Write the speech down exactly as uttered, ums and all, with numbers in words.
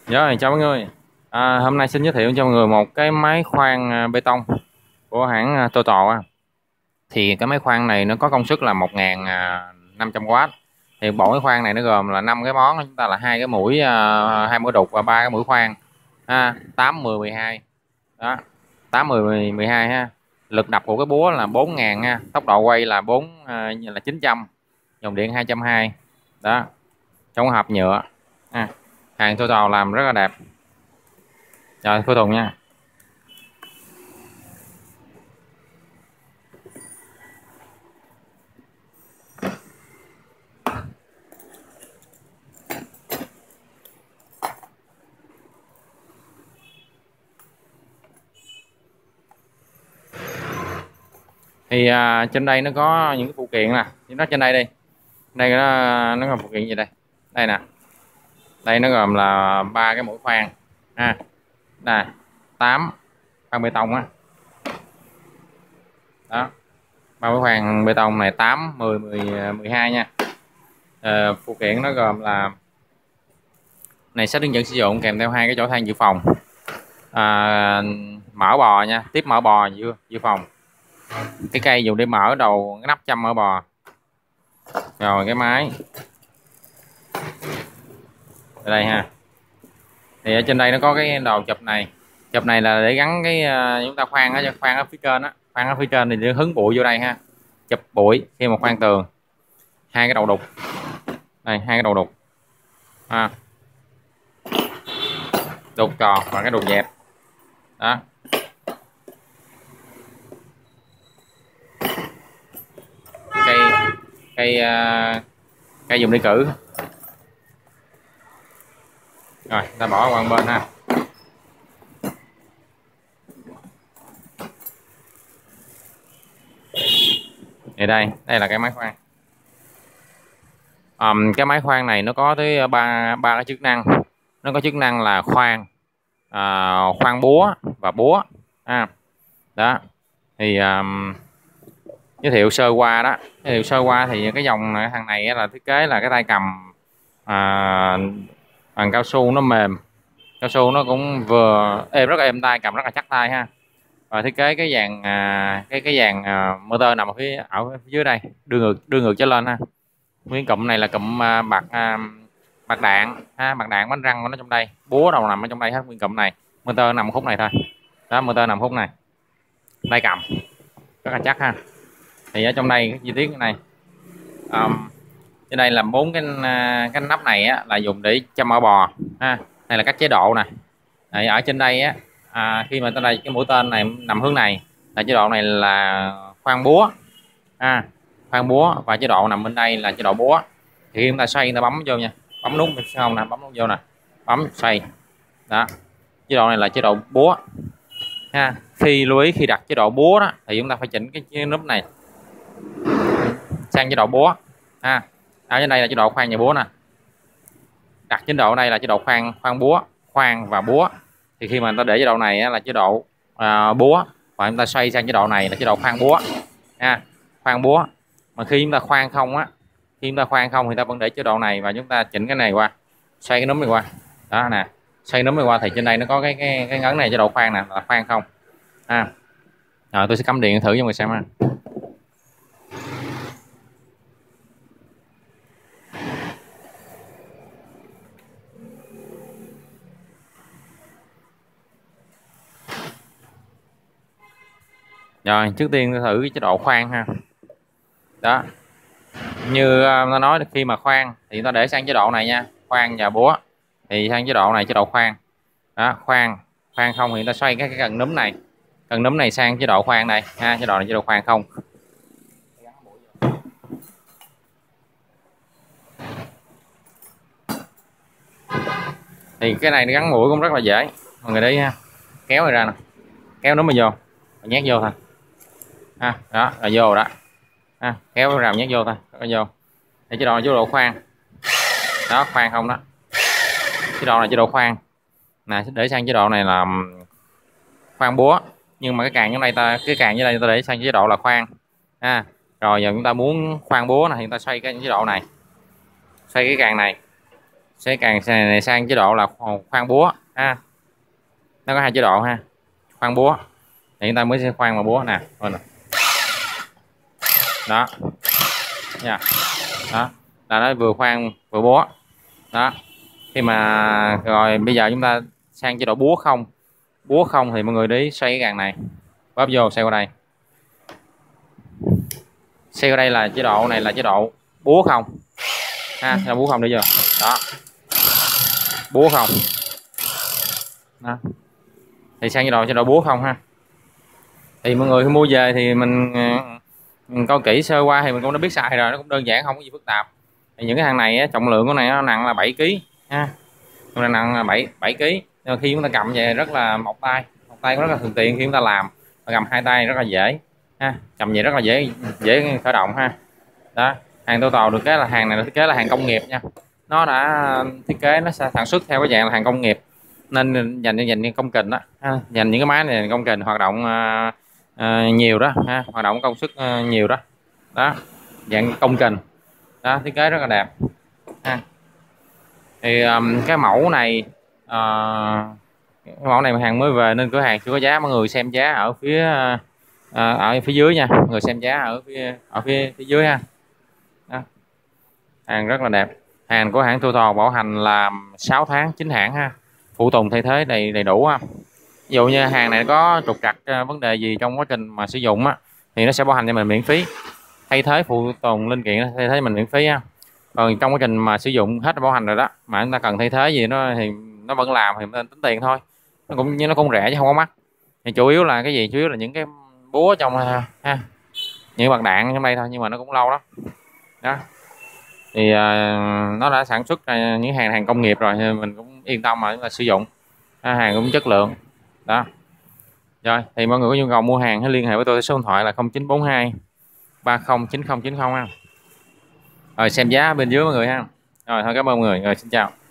Rồi, chào mọi người. À, hôm nay xin giới thiệu cho mọi người một cái máy khoan à, bê tông của hãng à, Total. á. Thì cái máy khoan này nó có công suất là một nghìn năm trăm oát. Thì bộ máy khoan này nó gồm là năm cái món, chúng ta là hai cái mũi à, hai mũi đục và ba cái mũi khoan. Ha, tám mười mười hai. Đó, tám mười mười hai ha. Lực đập của cái búa là bốn nghìn ha, tốc độ quay là bốn à, là chín trăm, dòng điện hai trăm hai mươi. Đó, trong hộp nhựa. Ha. Hàng Total làm rất là đẹp. Rồi, cuối cùng nha. Thì à, trên đây nó có những cái phụ kiện nè, nó trên đây đi. Đây nó nó có phụ kiện gì đây? Đây nè. Đây nó gồm là ba cái mũi khoan ha. Nè, tám khoan bê tông á. Đó. Ba mũi khoan bê tông này tám, mười, mười, mười hai nha. À, phụ kiện nó gồm là này, sách hướng dẫn sử dụng kèm theo hai cái chỗ than dự phòng. À, mỡ bò nha, tiếp mỡ bò dự, dự phòng. Cái cây dùng để mở đầu cái nắp châm mỡ bò. Rồi cái máy ở đây ha. Thì ở trên đây nó có cái đầu chụp này. Chụp này là để gắn cái uh, chúng ta khoan ở khoan ở phía trên á, khoan ở phía trên thì để hứng bụi vô đây ha. Chụp bụi khi mà khoan tường. Hai cái đầu đục. Đây, hai cái đầu đục. Ha. Đục tròn và cái đục dẹp. Đó. Cây cây uh, cây dùng để cử. Rồi, ta bỏ qua một bên ha. Thì đây, đây là cái máy khoan. Um, cái máy khoan này nó có tới ba ba cái chức năng. Nó có chức năng là khoan, à, khoan búa và búa. À, đó. Thì um, giới thiệu sơ qua đó. Giới thiệu sơ qua thì cái dòng này, thằng này là thiết kế là cái tay cầm à, bằng cao su, nó mềm. Cao su nó cũng vừa êm, rất là êm tay, cầm rất là chắc tay ha. Và thiết kế cái dàn à, cái cái dàn à, motor nằm ở phía ở phía dưới đây, đưa ngược đưa ngược trở lên ha. Nguyên cụm này là cụm à, bạc à, bạc đạn ha, bạc đạn bánh răng của nó trong đây, búa đầu nằm ở trong đây hết. Nguyên cụm này motor nằm khúc này thôi. Đó, motor nằm khúc này, tay cầm rất là chắc ha. Thì ở trong đây cái chi tiết cái này, um, trên đây là bốn cái cái nắp này á, là dùng để châm mỡ bò ha. Đây là các chế độ này. Đấy, ở trên đây á, à, khi mà tới đây cái mũi tên này nằm hướng này là chế độ này là khoan búa ha, khoan búa, và chế độ nằm bên đây là chế độ búa. Thì khi chúng ta xoay, chúng ta bấm vô nha, bấm nút không nè, bấm nút vô nè, bấm xoay. Đó, chế độ này là chế độ búa ha. Khi lưu ý khi đặt chế độ búa đó thì chúng ta phải chỉnh cái nút này sang chế độ búa ha. Ở trên đây là chế độ khoan và búa nè, đặt chế độ đây là chế độ khoan khoan búa, khoan và búa. Thì khi mà người ta để chế độ này là chế độ à, búa, và chúng ta xoay sang chế độ này là chế độ khoan búa ha, khoan búa. Mà khi chúng ta khoan không á, khi chúng ta khoan không thì ta vẫn để chế độ này, và chúng ta chỉnh cái này qua, xoay cái núm này qua. Đó nè, xoay núm này qua thì trên đây nó có cái cái cái ngấn này, chế độ khoan nè, là khoan không ha. Rồi tôi sẽ cắm điện thử cho mọi người xem ha. Rồi trước tiên tôi thử cái chế độ khoan ha. Đó, như nó nói khi mà khoan thì ta để sang chế độ này nha, khoan và búa. Thì sang chế độ này chế độ khoan. Đó, khoan khoan không thì ta xoay cái, cái cần núm này, cần núm này sang chế độ khoan này ha, chế độ này chế độ khoan không. Thì cái này gắn mũi cũng rất là dễ mọi người đấy ha, kéo này ra nè, kéo núm mà vô, nhét vô thôi ha. Đó là vô đó ha, kéo rào nhét vô thôi, nó vô. Thì chế độ này chế độ khoan. Đó, khoan không đó, chế độ này chế độ khoan nè, để sang chế độ này là khoan búa. Nhưng mà cái càng dưới đây ta cái càng dưới đây ta để sang chế độ là khoan ha. Rồi giờ chúng ta muốn khoan búa này thì chúng ta xoay cái chế độ này, xoay cái càng này sẽ càng này sang chế độ là khoan búa ha. Nó có hai chế độ ha, khoan búa thì chúng ta mới sẽ khoan vào búa nè. Đó nha, đó là nó vừa khoan vừa búa đó. Khi mà rồi bây giờ chúng ta sang chế độ búa không. Búa không thì mọi người để xoay cái càng này, bóp vô xoay qua đây, xoay qua đây là chế độ này là chế độ búa không ha, là búa không đi vô đó, búa không đó. Thì sang chế độ chế độ búa không ha. Thì mọi người khi mua về thì mình, mình coi kỹ sơ qua thì mình cũng đã biết xài rồi, nó cũng đơn giản không có gì phức tạp. Thì những cái hàng này trọng lượng của này nó nặng là bảy ki lô gam ha, nó nặng là bảy bảy ki lô gam. Khi chúng ta cầm về rất là một tay, một tay cũng rất là thuận tiện khi chúng ta làm, và cầm hai tay rất là dễ ha, cầm về rất là dễ dễ khởi động ha. Đó, hàng Total được cái là hàng này là thiết kế là hàng công nghiệp nha, nó đã thiết kế nó sẽ sản xuất theo cái dạng là hàng công nghiệp, nên dành cho dành cho công trình đó ha. Dành những cái máy này công trình hoạt động uh, uh, nhiều đó ha, hoạt động công suất uh, nhiều đó đó, dạng công trình đó, thiết kế rất là đẹp ha. Thì um, cái mẫu này uh, cái mẫu này hàng mới về nên cửa hàng chưa có giá, mọi người xem giá ở phía uh, ở phía dưới nha, mọi người xem giá ở phía ở phía phía dưới ha. Đó. Hàng rất là đẹp, hàng của hãng Total bảo hành là sáu tháng chính hãng ha, phụ tùng thay thế đầy đầy đủ ha. Ví dụ như hàng này có trục trặc vấn đề gì trong quá trình mà sử dụng á thì nó sẽ bảo hành cho mình miễn phí, thay thế phụ tùng linh kiện thay thế mình miễn phí ha. Còn trong quá trình mà sử dụng hết bảo hành rồi đó mà chúng ta cần thay thế gì nó thì nó vẫn làm, thì mình tính tiền thôi, nó cũng như nó cũng rẻ chứ không có mắc. Thì chủ yếu là cái gì, chủ yếu là những cái búa trong ha, những bạc đạn trong đây thôi, nhưng mà nó cũng lâu lắm đó. Thì uh, nó đã sản xuất ra những hàng hàng công nghiệp rồi, thì mình cũng yên tâm mà chúng ta sử dụng ha, hàng cũng chất lượng đó. Rồi thì mọi người có nhu cầu mua hàng hãy liên hệ với tôi số điện thoại là không chín bốn hai ba không chín không chín không ha. Rồi xem giá bên dưới mọi người ha. Rồi thôi cảm ơn mọi người, rồi xin chào.